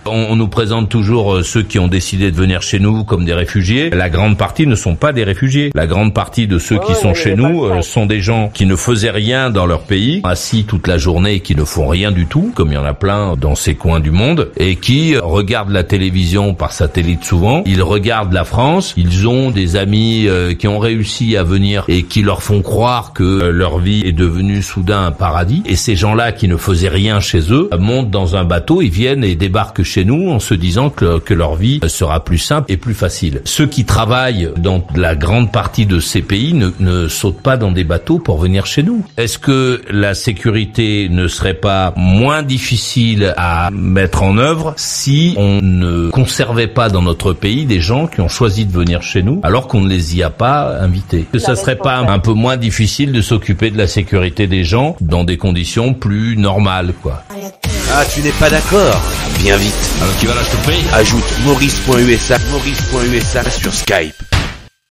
On nous présente toujours ceux qui ont décidé de venir chez nous comme des réfugiés. La grande partie ne sont pas des réfugiés. La grande partie de ceux qui sont chez nous sont des gens qui ne faisaient rien dans leur pays, assis toute la journée et qui ne font rien du tout, comme il y en a plein dans ces coins du monde, et qui regardent la télévision par satellite souvent. Ils regardent la France. Ils ont des amis qui ont réussi à venir et qui leur font croire que leur vie est devenue soudain un paradis. Et ces gens-là qui ne faisaient rien chez eux montent dans un bateau, ils viennent et débarquent chez nous en se disant que leur vie sera plus simple et plus facile. Ceux qui travaillent dans la grande partie de ces pays ne sautent pas dans des bateaux pour venir chez nous. Est-ce que la sécurité ne serait pas moins difficile à mettre en œuvre si on ne conservait pas dans notre pays des gens qui ont choisi de venir chez nous alors qu'on ne les y a pas invités? Que ça serait pas un peu moins difficile de s'occuper de la sécurité des gens dans des conditions plus normales, quoi? Ah, tu n'es pas d'accord? Viens vite. Alors tu vas là, je te prie. Ajoute Maurice.usa sur Skype.